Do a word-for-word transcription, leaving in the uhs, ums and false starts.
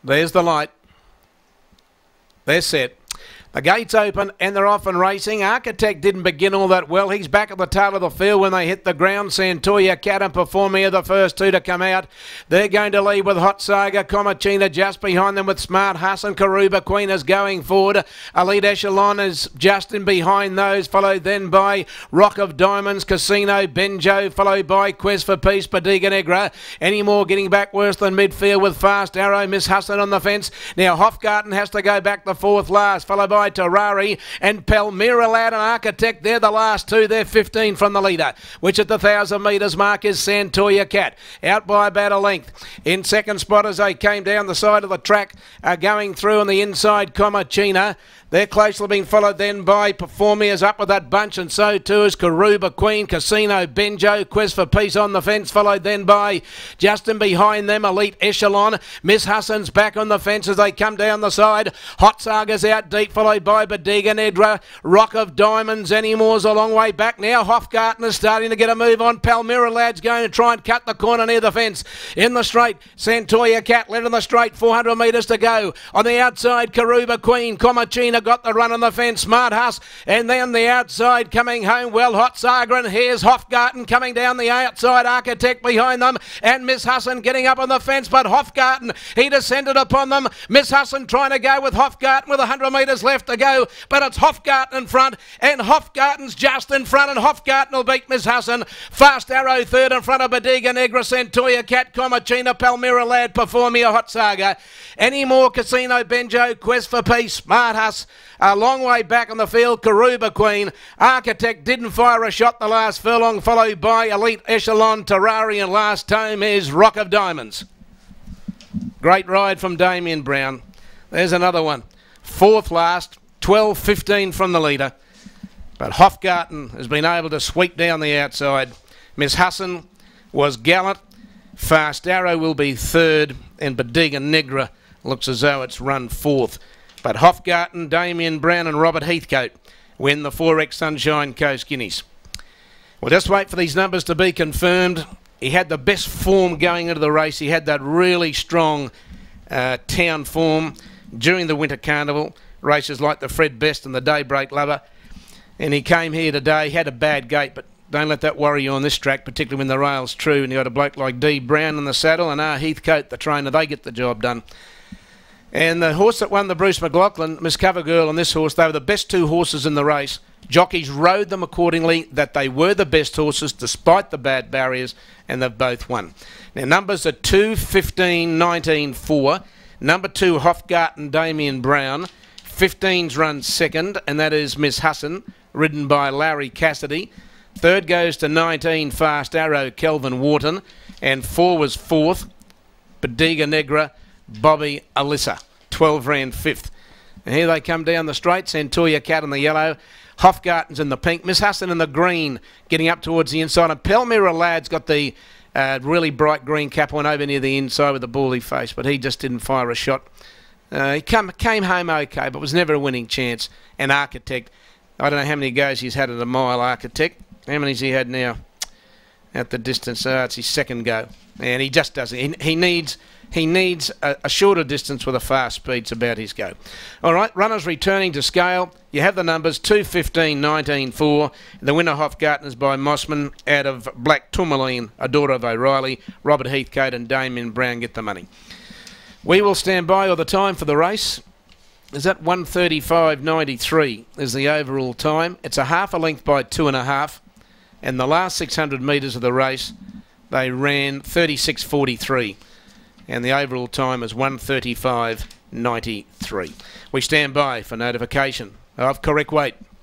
There's the light. They're set. The gate's open and they're off and racing. Architect didn't begin all that well. He's back at the tail of the field when they hit the ground. Santoya Cat and Performia, the first two to come out. They're going to lead with Hot Saga, Comachina just behind them with Smart Huss, and Karuba Queen is going forward. Elite Echelon is just in behind those, followed then by Rock of Diamonds, Casino, Benjo, followed by Quest for Peace, Padiga Negra. Any more getting back worse than midfield with Fast Arrow, Miss Husson on the fence. Now Hofgarten has to go back the fourth last, followed by Terrari and Palmyra Lad and Architect. They're the last two. They're fifteen from the leader, which at the one thousand metres mark is Santoya Cat, out by about a length. In second spot as they came down the side of the track, are going through on the inside, Comachina. They're closely being followed then by Performia's up with that bunch, and so too is Karuba Queen, Casino, Benjo, Quest for Peace on the fence, followed then by Justin behind them, Elite Echelon. Miss Husson's back on the fence as they come down the side. Hot Saga's out deep, followed by Badiga Nedra. Rock of Diamonds, Anymore's a long way back now. Hofgarten is starting to get a move on. Palmyra Lad's going to try and cut the corner near the fence. In the straight, Santoya Cat led in the straight, four hundred metres to go. On the outside, Karuba Queen, Comachina got the run on the fence, Smart Huss, and then the outside coming home well, Hot Saga, and here's Hofgarten coming down the outside, Architect behind them, and Miss Husson getting up on the fence, but Hofgarten, he descended upon them. Miss Husson trying to go with Hofgarten with one hundred metres left to go, but it's Hofgarten in front, and Hofgarten's just in front, and Hofgarten will beat Miss Husson. Fast Arrow third in front of Badiga Negra, Santoya Cat, Comachina, Palmyra Lad, Performia, Hot Saga. Any more, Casino, Benjo, Quest for Peace, Smart Huss. A long way back on the field, Karuba Queen. Architect didn't fire a shot the last furlong, followed by Elite Echelon, Terrari, and last home is Rock of Diamonds. Great ride from Damien Brown. There's another one. Fourth last, twelve fifteen from the leader. But Hofgarten has been able to sweep down the outside. Miss Husson was gallant. Fast Arrow will be third, and Badiga Negra looks as though it's run fourth. But Hofgarten, Damien Brown and Robert Heathcote win the four X Sunshine Coast Guineas. We'll just wait for these numbers to be confirmed. He had the best form going into the race. He had that really strong uh, town form during the Winter Carnival. Races like the Fred Best and the Daybreak Lover. And he came here today, had a bad gate, but don't let that worry you on this track, particularly when the rail's true and you got a bloke like D. Brown in the saddle and R. Heathcote, the trainer. They get the job done. And the horse that won the Bruce McLaughlin, Miss Covergirl, and this horse, they were the best two horses in the race. Jockeys rode them accordingly, that they were the best horses despite the bad barriers, and they've both won. Now, numbers are two, fifteen, nineteen, four. Number two, Hofgarten, Damien Brown. fifteen's run second, and that is Miss Husson, ridden by Larry Cassidy. Third goes to nineteen, Fast Arrow, Kelvin Wharton. And four was fourth, Badiga Negra, Bobby Alyssa. twelve ran fifth. And here they come down the straight. Santoya Cat in the yellow. Hofgarten's in the pink. Miss Husson in the green, getting up towards the inside. And Palmyra Lad's got the uh, really bright green cap on over near the inside with the bally face, but he just didn't fire a shot. Uh, he come, came home okay, but was never a winning chance. And Architect, I don't know how many goes he's had at a mile, Architect. How many's he had now at the distance? Uh, it's his second go. And he just doesn't. He, he needs... He needs a, a shorter distance with a fast speed. It's about his go. All right, runners returning to scale. You have the numbers two, fifteen, nineteen, four. The winner, Hofgarten, is by Mossman out of Black Tourmaline, a daughter of O'Reilly. Robert Heathcote and Damien Brown get the money. We will stand by all the time for the race. Is that one thirty-five ninety-three is the overall time. It's a half a length by two and a half. And the last six hundred metres of the race, they ran thirty-six forty-three. And the overall time is one thirty-five ninety-three. We stand by for notification of correct weight.